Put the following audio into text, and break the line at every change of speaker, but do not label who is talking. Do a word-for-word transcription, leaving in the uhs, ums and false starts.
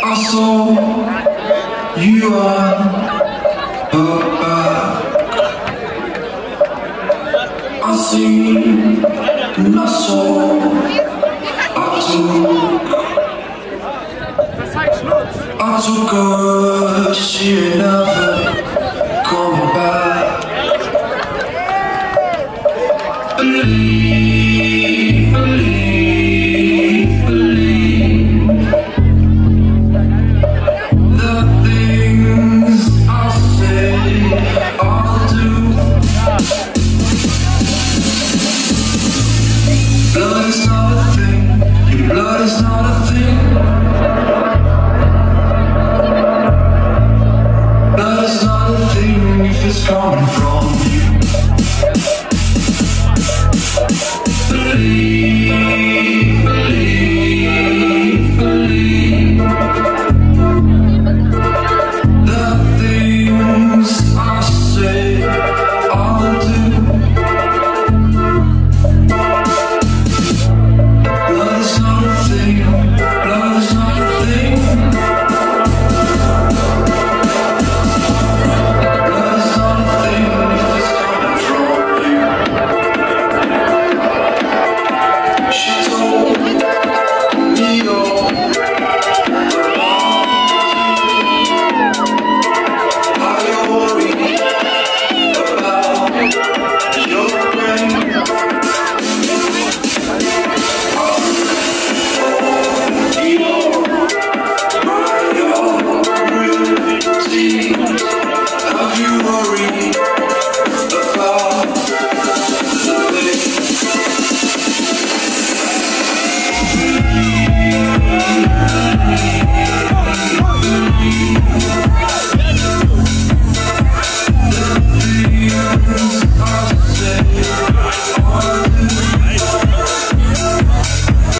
I saw you on her back. I seen my soul. I took, I took her, she ain't never coming back. Believe, believe, believe the things I'll say, I'll do. Blood is not a thing, your blood is not a thing. Blood is not a thing if it's coming from